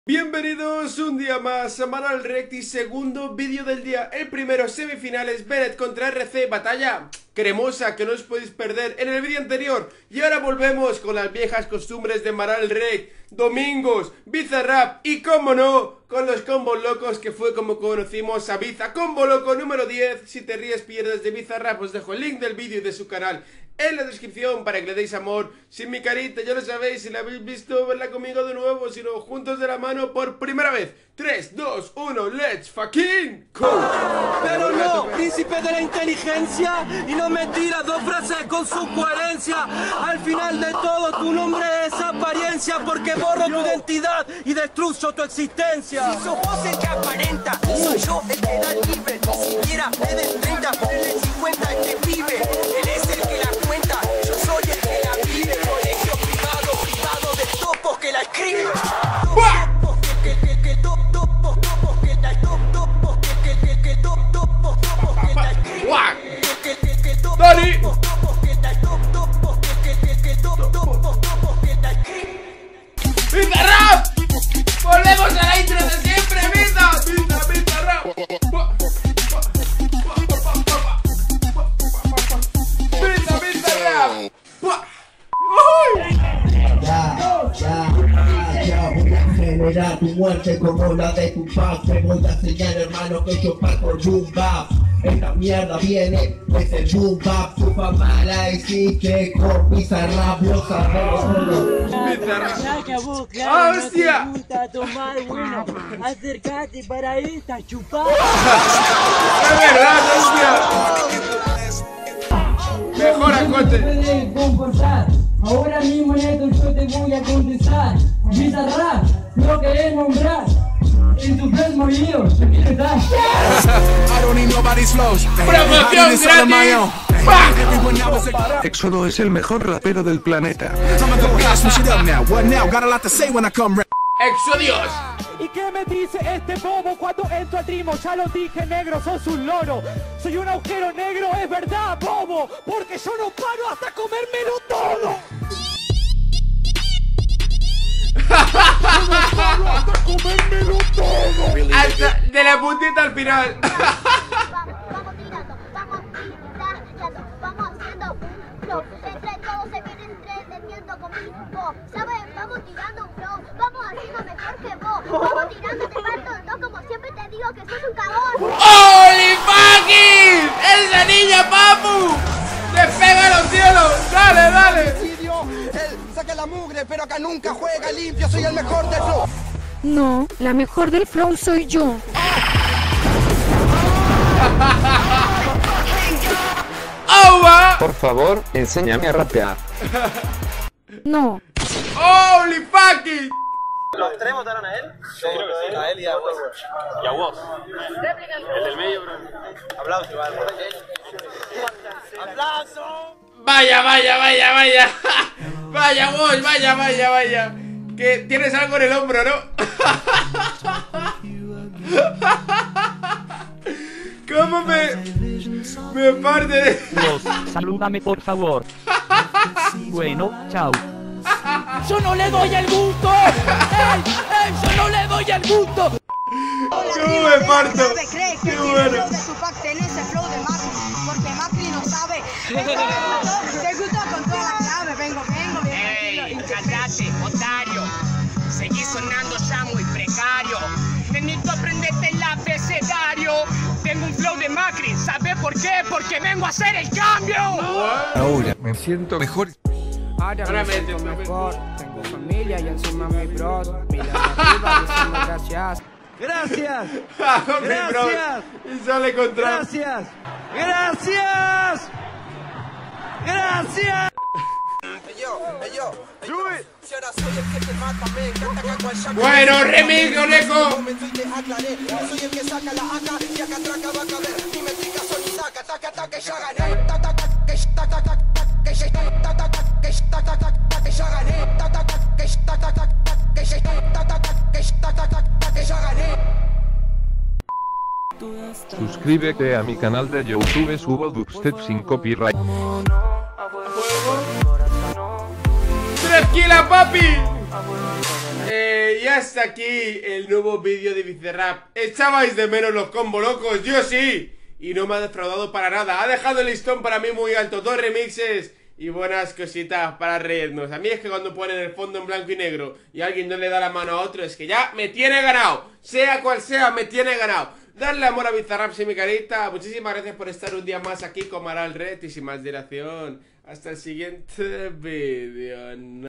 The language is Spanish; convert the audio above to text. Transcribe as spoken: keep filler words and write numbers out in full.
Bienvenidos un día más a Manual Recti, segundo vídeo del día. El primero, semifinales, Bennett contra R C, batalla cremosa que no os podéis perder en el vídeo anterior. Y ahora volvemos con las viejas costumbres de Manual Rect, domingos, Bizarrap y, como no, con los combos locos, que fue como conocimos a Biza. Combo loco número diez, si te ríes pierdes, de Bizarrap. Os dejo el link del vídeo y de su canal en la descripción para que le deis amor. Sin mi carita, ya lo sabéis, si la habéis visto, verla conmigo de nuevo, si no, juntos de la mano por primera vez. tres, dos, uno, let's fucking go. Pero no, príncipe de la inteligencia, y no me tira dos frases con su coherencia. Al final de todo tu nombre es apariencia, porque borro tu identidad y destruyo tu existencia. Si sos vos el que aparenta, soy yo el que da el libre. Ni siquiera es del treinta, ponle cincuenta este pibe. Él es el que la cuenta, yo soy el que la vive. Colegio privado, privado de topos que la escriben. Topos que, que, que, top, topos, topos que la top, topos que, que, que, top, topos, topos que la escriben. Que, que, que, top, topos, topos que la top, topos que, que, que, top, topos, topos que la escriben. ¡Bizarrap! ¡Volvemos a la intro de siempre! ¡Biza! ¡Biza, Bizarrap! ¡Biza, Bizarrap! Ya, ya, ya, ya, voy a generar tu muerte como la de tu padre. Voy a enseñar, hermano, que yo parto boom bap. Esta mierda viene desde el boom bap. Tu fama la hiciste con Bizarrap, lo sabemos solo. ¡Ah, hostia! Bueno, acércate para esta chupada. ¡Es verdad, hostia! ¡Mejora, coche! Puedes comportar. Ahora mismo en esto yo te voy a contestar. Bizarrap, lo querés nombrar. En tu próximo video, yo quiero estar. ¡Promoción gratis! Éxodo es el mejor rapero del planeta. ¡Exodios! ¿Y qué me dice este bobo cuando entro al trimo? Ya lo dije, negro, sos un loro. Soy un agujero negro, es verdad, bobo. Porque yo no paro hasta comérmelo todo. Yo no paro hasta comérmelo todo. Hasta de la puntita al final. Vamos tirando, vamos tirando, vamos haciendo un flow. Entre todos se viene entreteniendo conmigo. ¿Sabes? Vamos tirando un flow, vamos haciendo mejor que vos. Vamos tirando, te parto en dos, como siempre te digo que sos un cagón. ¡Holy fucking! ¡Esa niña, papu! ¡Despega los cielos! ¡Dale, dale! Él saca la mugre, pero acá nunca juega limpio. Soy el mejor del flow. No, la mejor del flow soy yo. ¡Aua! Por favor, enséñame a rapear. No. ¡Holy fucking! ¿Los tres votaron a él? Sí, creo que sí. A él y a vos. Y a vos. El del medio, bro. Aplauso, igual. ¡Aplauso! Vaya, vaya, vaya, vaya. Vaya, vos, vaya, vaya, vaya. Que tienes algo en el hombro, ¿no? ¿Cómo me... me parte? Salúdame, por favor. Bueno, chao. ¡Yo no le doy el gusto! ¡Ey! ¡Ey! ¡Yo no le doy el gusto! ¿Cómo me parto? ¡Qué bueno! Tenés ese flow de Macri, porque Macri no sabe. Te gusta con toda la clave, vengo, vengo, Ey, callate, otario. Seguí sonando ya muy precario. Necesito aprenderte el abecedario. Tengo un flow de Macri, ¿sabes por qué? Porque vengo a hacer el cambio. Ahora me siento mejor. Ahora me siento mejor. Tengo familia y encima mi bros. Mira arriba diciendo gracias. ¡Gracias! ¡Gracias! Y sale contra... ¡Gracias! ¡Gracias! ¡Gracias! Yo, yo, si ahora soy el que te mata, me encanta que cual ya. Bueno, remix, Oneco. Soy el que saca la A K y acá atrás va a caber. Mi métrica son y saca, taca, taca, ya gané. Taca, taca, taca, taca, que ya taca, taca, taca, que ya gané. Taca, taca, taca, taca, que ya taca, taca, que ya gané. Suscríbete a mi canal de YouTube, subo dubstep sin copyright. ¡Tranquila, papi! Eh, ya hasta aquí el nuevo vídeo de Bizarrap. ¿Echabais de menos los combo locos? Yo sí. Y no me ha defraudado para nada. Ha dejado el listón para mí muy alto. Dos remixes y buenas cositas para reírnos. A mí es que cuando ponen el fondo en blanco y negro y alguien no le da la mano a otro, es que ya me tiene ganado. Sea cual sea, me tiene ganado. Darle amor a Bizarrap, sí, mi carita. Muchísimas gracias por estar un día más aquí con Maral Red. Y sin más dilación, hasta el siguiente vídeo.